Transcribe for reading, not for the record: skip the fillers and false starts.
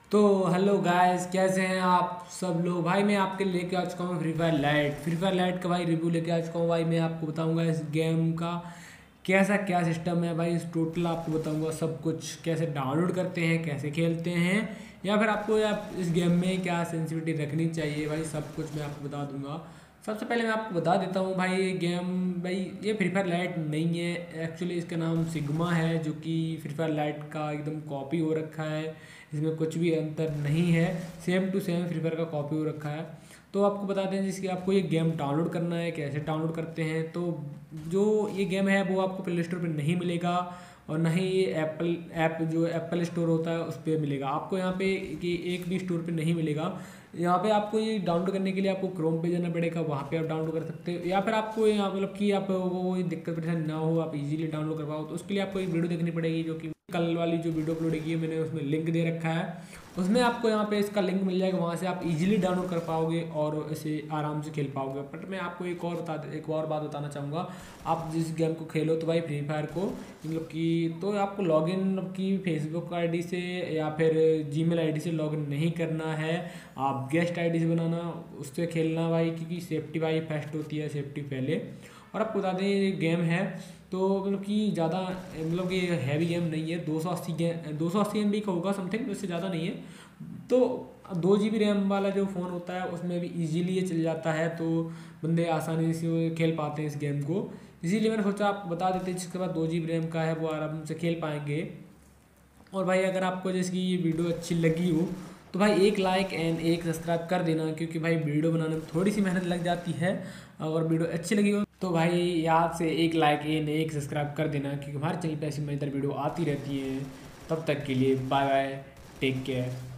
तो hello guys, कैसे हैं आप सब लोग। भाई मैं आपके लेके आ चुका हूँ फ्री फायर लाइट का भाई रिव्यू लेके आ चुका हूँ। भाई मैं आपको बताऊंगा इस गेम का कैसा क्या सिस्टम है। भाई इस टोटल आपको बताऊंगा सब कुछ, कैसे डाउनलोड करते हैं, कैसे खेलते हैं, या फिर आपको या इस गेम में क्या सेंसिटिविटी रखनी चाहिए। भाई सब कुछ मैं आपको बता दूंगा। सबसे पहले मैं आपको बता देता हूँ भाई ये गेम, भाई ये फ्री फायर लाइट नहीं है। एक्चुअली इसका नाम सिग्मा है, जो कि फ्री फायर लाइट का एकदम कॉपी हो रखा है। इसमें कुछ भी अंतर नहीं है, same to same Free Fire का कॉपी हो रखा है। तो आपको बताते हैं जिसकी आपको ये गेम डाउनलोड करना है, कैसे डाउनलोड करते हैं। तो जो ये गेम है वो आपको प्ले स्टोर पर नहीं मिलेगा, और ना ही ये एप्पल ऐप जो एप्पल स्टोर होता है उस पर मिलेगा आपको। यहाँ पे कि एक भी स्टोर पे नहीं मिलेगा। यहाँ पे आपको ये डाउनलोड करने के लिए आपको क्रोम पे जाना पड़ेगा, वहाँ पे आप डाउनलोड कर सकते हो। या फिर आपको यहाँ मतलब कि आप कोई दिक्कत परेशानी ना हो, आप इजीली डाउनलोड कर पाओ, तो उसके लिए आपको एक वीडियो देखनी पड़ेगी, जो कि कल वाली जो वीडियो अपलोड की है मैंने, उसमें लिंक दे रखा है। उसमें आपको यहाँ पे इसका लिंक मिल जाएगा, वहाँ से आप इजीली डाउनलोड कर पाओगे और इसे आराम से खेल पाओगे। बट मैं आपको एक और बात बताना चाहूँगा। आप जिस गेम को खेलो तो भाई फ्री फायर को मतलब कि, तो आपको लॉगिन मतलब कि फेसबुक आईडी से या फिर जीमेल आईडी से लॉगिन नहीं करना है। आप गेस्ट आईडी से बनाना, उससे खेलना भाई, क्योंकि सेफ्टी भाई फर्स्ट होती है, सेफ्टी पहले। और आपको बता दें ये गेम है तो मतलब कि ज़्यादा मतलब कि हैवी गेम नहीं है। 280 MB का होगा समथिंग, उससे ज़्यादा नहीं है। तो 2 GB रैम वाला जो फ़ोन होता है उसमें भी इजीली ये चल जाता है, तो बंदे आसानी से खेल पाते हैं इस गेम को। इसीलिए मैंने सोचा आप बता देते हैं, जिसके बाद 2 GB रैम का है वो आराम से खेल पाएंगे। और भाई अगर आपको जैसे कि ये वीडियो अच्छी लगी हो तो भाई एक लाइक एंड एक सब्सक्राइब कर देना, क्योंकि भाई वीडियो बनाने में थोड़ी सी मेहनत लग जाती है। अगर वीडियो अच्छी लगी हो तो भाई याद से एक लाइक एंड एक सब्सक्राइब कर देना, क्योंकि हमारे चैनल पर ऐसी मजेदार वीडियो आती रहती है। तब तक के लिए बाय बाय, टेक केयर।